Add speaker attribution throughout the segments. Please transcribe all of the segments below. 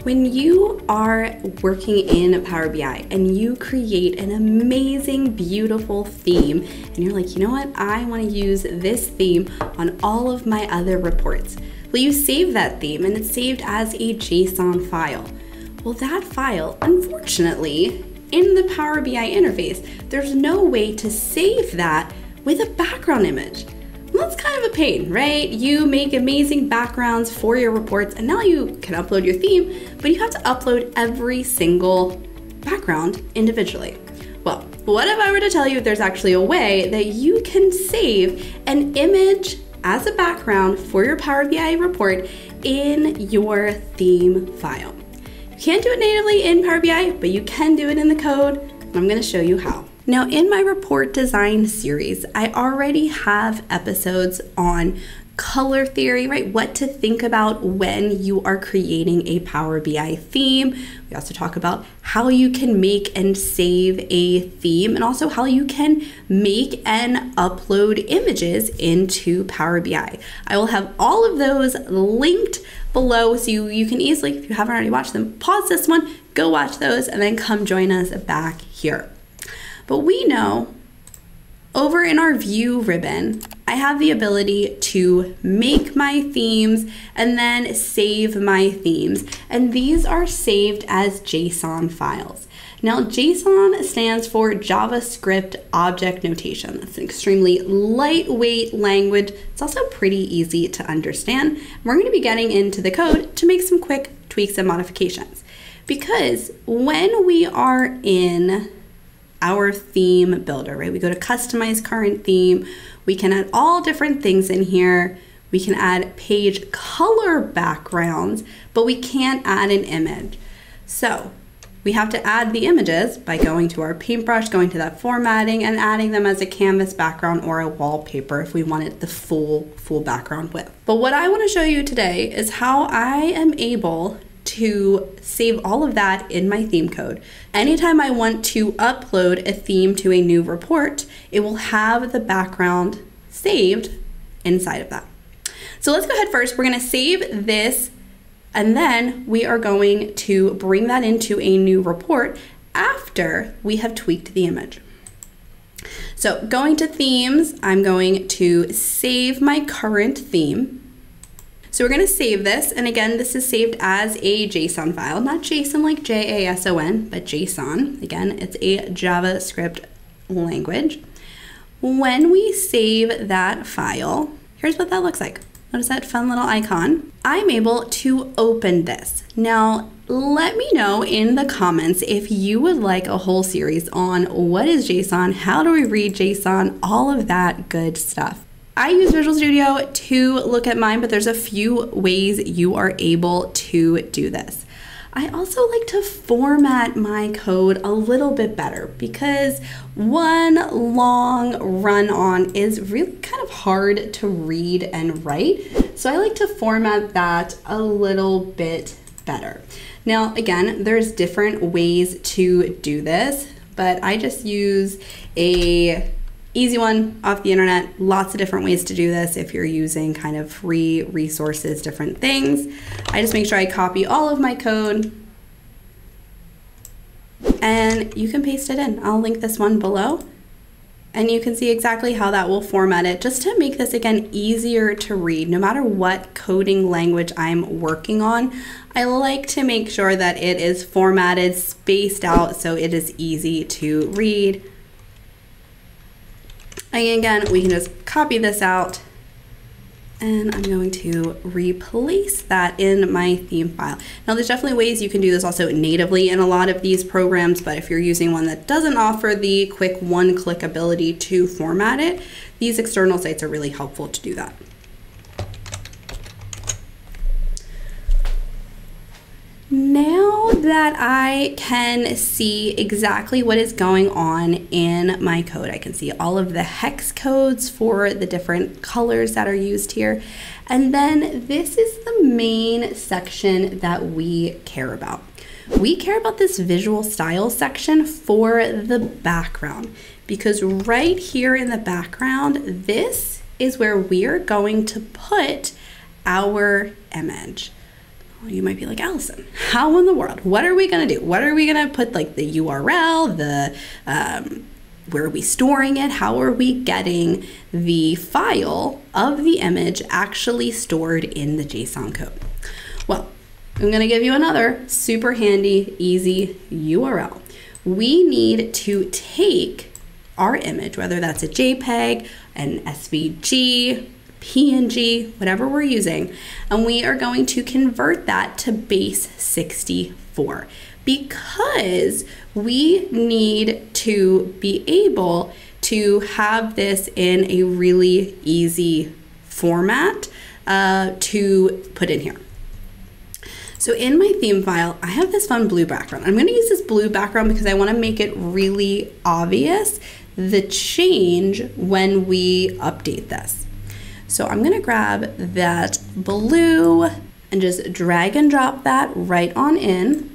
Speaker 1: When you are working in Power BI and you create an amazing, beautiful theme, and you're like, you know what, I want to use this theme on all of my other reports. Well, you save that theme and it's saved as a JSON file. Well, that file, unfortunately, in the Power BI interface, there's no way to save that with a background image. Well, that's kind of a pain, right? You make amazing backgrounds for your reports and now you can upload your theme, but you have to upload every single background individually. Well, what if I were to tell you there's actually a way that you can save an image as a background for your Power BI report in your theme file? You can't do it natively in Power BI, but you can do it in the code, and I'm gonna show you how. Now, in my report design series, I already have episodes on color theory, right? What to think about when you are creating a Power BI theme. We also talk about how you can make and save a theme and also how you can make and upload images into Power BI. I will have all of those linked below so you can easily, if you haven't already watched them, pause this one, go watch those, and then come join us back here. But we know over in our view ribbon, I have the ability to make my themes and then save my themes. And these are saved as JSON files. Now, JSON stands for JavaScript Object Notation. That's an extremely lightweight language. It's also pretty easy to understand. We're going to be getting into the code to make some quick tweaks and modifications. Because when we are in our theme builder, right? We go to customize current theme. We can add all different things in here. We can add page color backgrounds, but we can't add an image. So we have to add the images by going to our paintbrush, going to that formatting and adding them as a canvas background or a wallpaper if we wanted the full background width. But what I want to show you today is how I am able to save all of that in my theme code. Anytime I want to upload a theme to a new report, it will have the background saved inside of that. So let's go ahead first. We're going to save this, and then we are going to bring that into a new report after we have tweaked the image. So going to themes, I'm going to save my current theme. So we're going to save this, and again, this is saved as a JSON file, not JSON like JASON, but JSON. Again, it's a JavaScript language. When we save that file, here's what that looks like. Notice that fun little icon. I'm able to open this. Now, let me know in the comments if you would like a whole series on what is JSON, how do we read JSON, all of that good stuff. I use Visual Studio to look at mine, but there's a few ways you are able to do this. I also like to format my code a little bit better because one long run-on is really kind of hard to read and write. So I like to format that a little bit better. Now, again, there's different ways to do this, but I just use a easy one off the internet. Lots of different ways to do this if you're using kind of free resources, different things. I just make sure I copy all of my code and you can paste it in. I'll link this one below and you can see exactly how that will format it just to make this, again, easier to read. No matter what coding language I'm working on, I like to make sure that it is formatted, spaced out so it is easy to read. And again, we can just copy this out and I'm going to replace that in my theme file. Now there's definitely ways you can do this also natively in a lot of these programs, but if you're using one that doesn't offer the quick one-click ability to format it, these external sites are really helpful to do that. Now that I can see exactly what is going on in my code, I can see all of the hex codes for the different colors that are used here. And then this is the main section that we care about. We care about this visual style section for the background, because right here in the background, this is where we're going to put our image. You might be like, Allison, how in the world? What are we gonna do? What are we gonna put, like the URL, where are we storing it? How are we getting the file of the image actually stored in the JSON code? Well, I'm gonna give you another super handy, easy URL. We need to take our image, whether that's a JPEG, an SVG, PNG, whatever we're using, and we are going to convert that to base 64 because we need to be able to have this in a really easy format to put in here. So in my theme file, I have this fun blue background. I'm going to use this blue background because I want to make it really obvious the change when we update this. So I'm going to grab that blue and just drag and drop that right on in.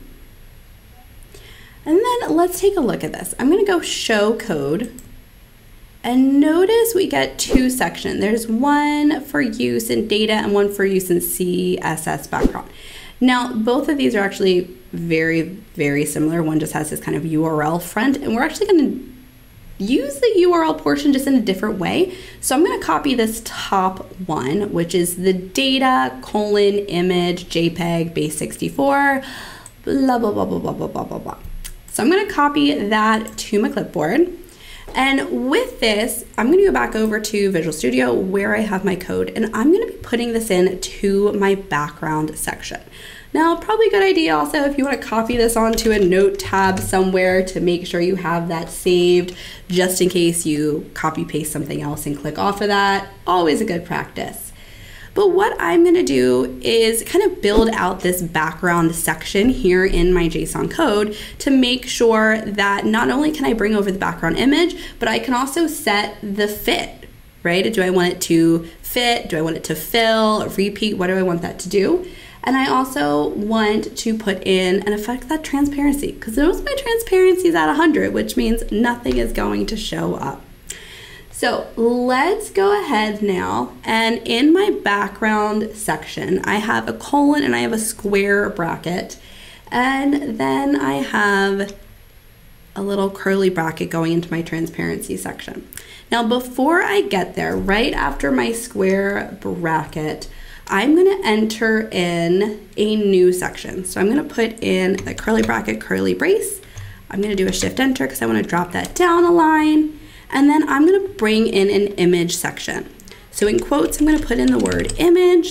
Speaker 1: And then let's take a look at this. I'm going to go show code. And notice we get two sections. There's one for use in data and one for use in CSS background. Now, both of these are actually very, very similar. One just has this kind of URL front, and we're actually going to use the URL portion just in a different way. So I'm going to copy this top one, which is the data : image JPEG base 64, blah, blah, blah, blah, blah, blah, blah, blah, blah. So I'm going to copy that to my clipboard. And with this, I'm going to go back over to Visual Studio where I have my code, and I'm going to be putting this in to my background section. Now, probably a good idea also if you want to copy this onto a note tab somewhere to make sure you have that saved, just in case you copy paste something else and click off of that. Always a good practice. But what I'm going to do is kind of build out this background section here in my JSON code to make sure that not only can I bring over the background image, but I can also set the fit, right? Do I want it to fit? Do I want it to fill, repeat? What do I want that to do? And I also want to put in and affect that transparency, because notice my transparency is at 100, which means nothing is going to show up. So let's go ahead now, and in my background section, I have a colon and I have a square bracket, and then I have a little curly bracket going into my transparency section. Now before I get there, right after my square bracket, I'm going to enter in a new section. So I'm going to put in the curly bracket, curly brace. I'm going to do a shift enter because I want to drop that down a line. And then I'm going to bring in an image section. So in quotes, I'm going to put in the word image.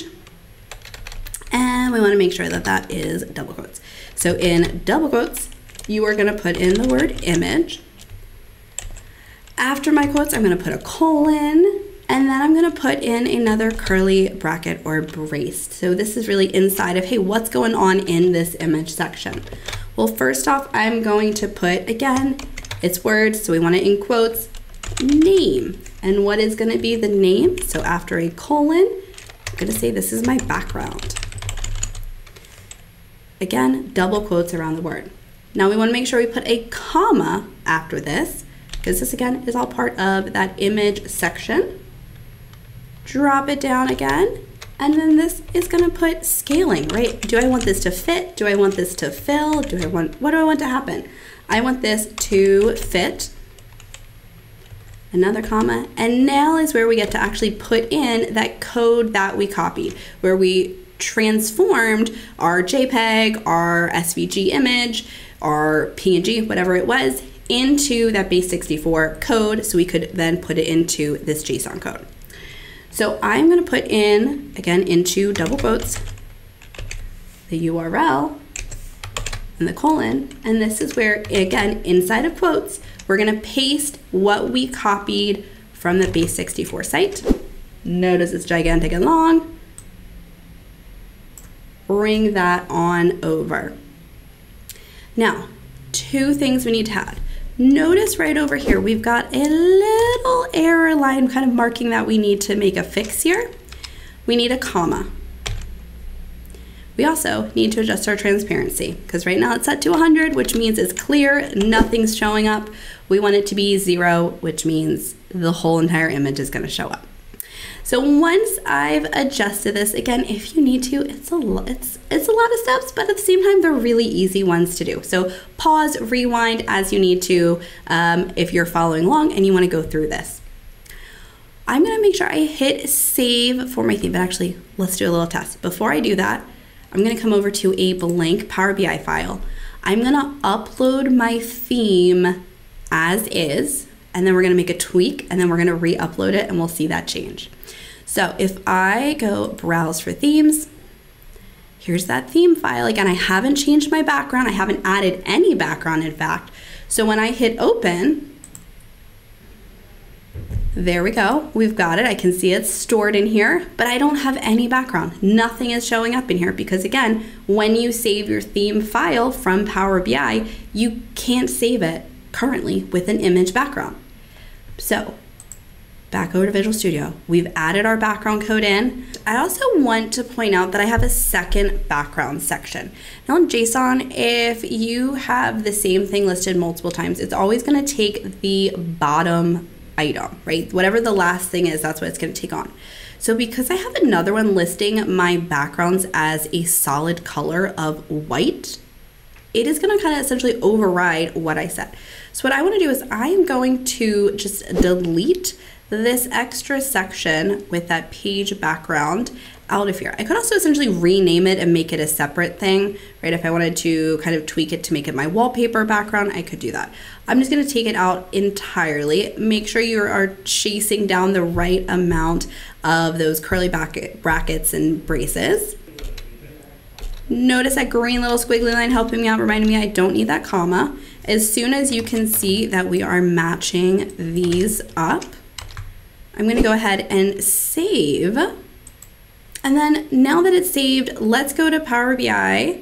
Speaker 1: And we want to make sure that that is double quotes. So in double quotes, you are going to put in the word image. After my quotes, I'm going to put a colon. And then I'm going to put in another curly bracket or brace. So this is really inside of, hey, what's going on in this image section? Well, first off, I'm going to put, again, it's words, so we want it in quotes, name. And what is going to be the name? So after a colon, I'm going to say this is my background. Again, double quotes around the word. Now we want to make sure we put a comma after this, because this again is all part of that image section. Drop it down again, and then this is going to put scaling, right? Do I want this to fit? Do I want this to fill? What do I want to happen? I want this to fit. Another comma, and now is where we get to actually put in that code that we copied, where we transformed our JPEG, our SVG image, our PNG, whatever it was, into that base 64 code so we could then put it into this JSON code. So I'm going to put in, again, into double quotes, the URL and the colon, and this is where, again, inside of quotes, we're going to paste what we copied from the base 64 site. Notice it's gigantic and long. Bring that on over. Now, two things we need to add. Notice right over here, we've got a little error line kind of marking that we need to make a fix here. We need a comma. We also need to adjust our transparency because right now it's set to 100, which means it's clear, nothing's showing up. We want it to be 0, which means the whole entire image is going to show up. So once I've adjusted this, again, if you need to, it's a lot of steps, but at the same time, they're really easy ones to do. So pause, rewind as you need to if you're following along and you want to go through this. I'm going to make sure I hit save for my theme, but actually, let's do a little test. Before I do that, I'm going to come over to a blank Power BI file. I'm going to upload my theme as is, and then we're going to make a tweak, and then we're going to re-upload it, and we'll see that change. So if I go browse for themes, here's that theme file. Again, I haven't changed my background. I haven't added any background, in fact. So when I hit open, there we go. We've got it. I can see it's stored in here, but I don't have any background. Nothing is showing up in here because, again, when you save your theme file from Power BI, you can't save it currently with an image background. So back over to Visual Studio. We've added our background code in. I also want to point out that I have a second background section. Now in JSON, if you have the same thing listed multiple times, it's always going to take the bottom item, right? Whatever the last thing is, that's what it's going to take on. So because I have another one listing my backgrounds as a solid color of white, it is going to kind of essentially override what I said. So what I want to do is I am going to just delete this extra section with that page background out of here. I could also essentially rename it and make it a separate thing, right? If I wanted to kind of tweak it to make it my wallpaper background, I could do that. I'm just going to take it out entirely. Make sure you are chasing down the right amount of those curly brackets and braces. Notice that green little squiggly line helping me out, reminding me I don't need that comma. As soon as you can see that we are matching these up, I'm going to go ahead and save. And then now that it's saved, let's go to Power BI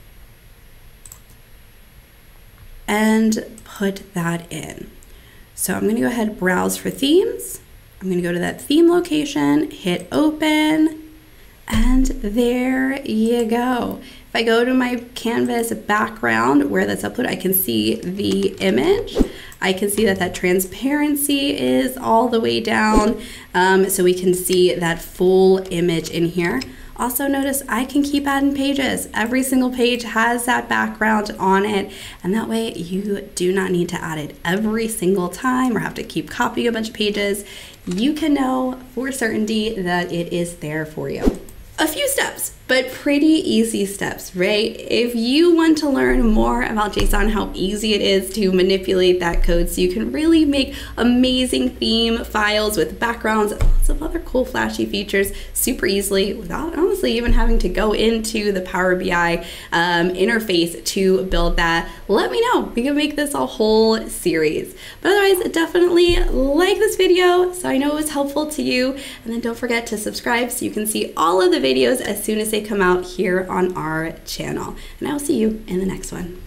Speaker 1: and put that in. So I'm going to go ahead and browse for themes. I'm going to go to that theme location, hit open, and there you go. If I go to my canvas background where that's uploaded, I can see the image. I can see that that transparency is all the way down, so we can see that full image in here. Also notice I can keep adding pages. Every single page has that background on it, and that way you do not need to add it every single time or have to keep copying a bunch of pages. You can know for certainty that it is there for you. A few steps, but pretty easy steps, right? If you want to learn more about JSON, how easy it is to manipulate that code so you can really make amazing theme files with backgrounds and lots of other cool flashy features super easily without honestly even having to go into the Power BI interface to build that, let me know. We can make this a whole series. But otherwise, definitely like this video so I know it was helpful to you. And then don't forget to subscribe so you can see all of the videos as soon as they come out here on our channel. And I will see you in the next one.